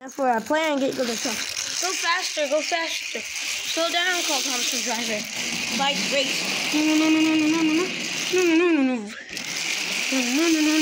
That's where I plan. Get good stuff. Go faster. Go faster. Slow down, Cole Thompson driver. Bike race. No.